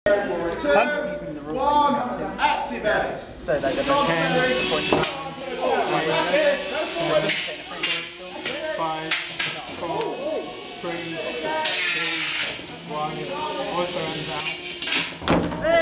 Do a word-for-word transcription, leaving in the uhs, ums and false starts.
One, activate. So they're going to ten, five, four, three, two, one. All turn down.